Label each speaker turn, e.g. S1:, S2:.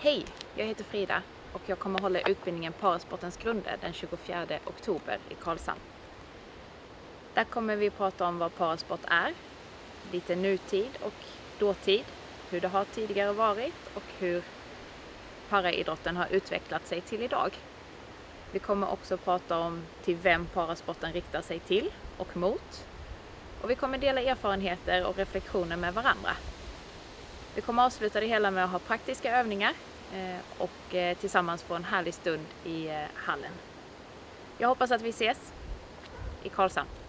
S1: Hej, jag heter Frida och jag kommer hålla utbildningen Parasportens grunder den 24 oktober i Karlshamn. Där kommer vi prata om vad parasport är, lite nutid och dåtid, hur det har tidigare varit och hur paraidrotten har utvecklat sig till idag. Vi kommer också prata om till vem parasporten riktar sig till och mot. Och vi kommer dela erfarenheter och reflektioner med varandra. Vi kommer avsluta det hela med att ha praktiska övningar och tillsammans få en härlig stund i hallen. Jag hoppas att vi ses i Karlshamn.